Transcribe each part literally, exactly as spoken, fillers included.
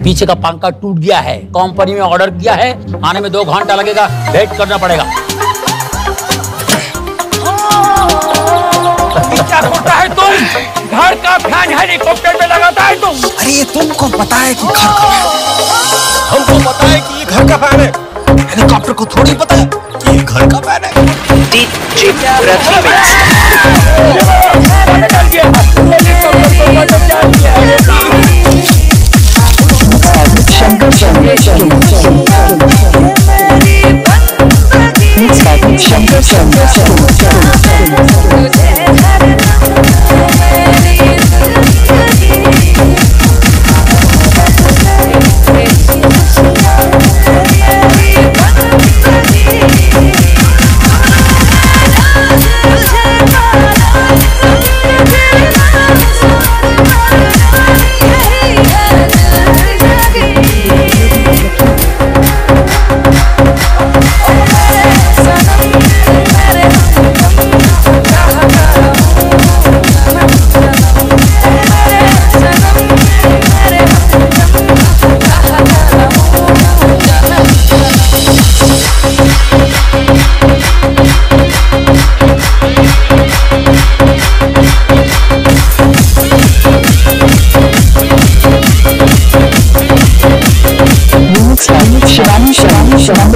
पीछे का पंखा टूट गया है, कंपनी में ऑर्डर किया है, आने में दो घंटा लगेगा, वेट करना पड़ेगा। क्या करता है तुम? घर का फैन हेलीकॉप्टर में लगाता है तुम? अरे ये तुमको पता है कि घर का फैन है? हमको पता है कि ये घर का फैन है, हेलीकॉप्टर को थोड़ी पता है कि ये घर का फैन है। डीजे प्रतिमिक्स शंकर शंकर शंकर शिवानी शिवानी शिवानी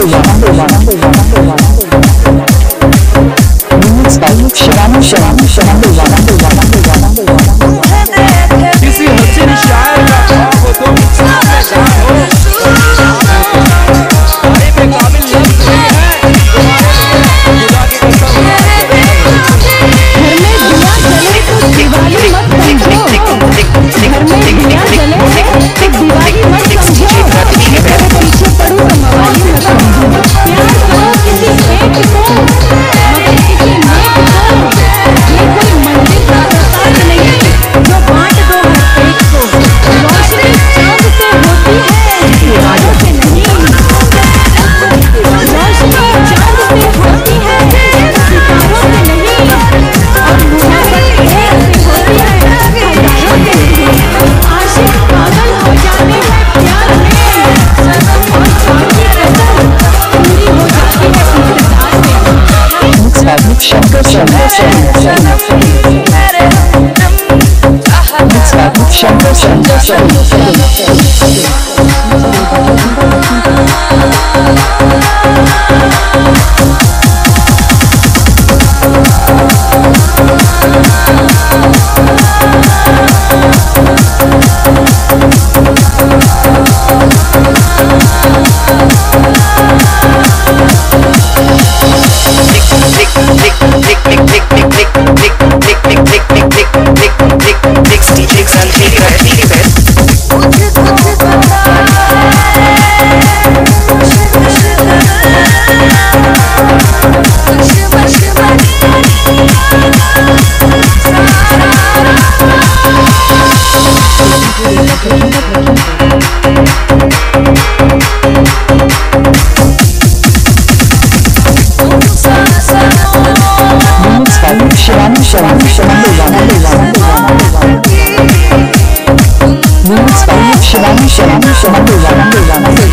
शिवानी शिवानी शिवानी किसी हसीन शायर का ख्वाब हो तुम, सामने शायर हो, अरे बेकाबिल लफ्ज़ नहीं है तुम्हारे लिए, खुदा की कसम। घर में दिया जले तो दिवाली मत समझो, घर में दिया जले तो दिवाली मत समझो, पीछे पड़ू तो मवाली मत समझो, प्यार करो किसी एक को मगर किसी नेक को, ये कोई मंदिर का प्रसाद नहीं जो बांट दो हर एक को, रोशनी चांद से होती है सितारों से नहीं, रोशनी चांद से होती है सितारों से नहीं, और मोहब्बत एक से होती है हजारों से नहीं, आशिक पागल हो जाते हैं प्यार में, सनम और जान की कसम पूरी हो जाती है इंतजार में। शंकर शंकर शंकर शंकर शंकर शिवानी शिवानी शिवानी शिवानी शिवानी शिवानी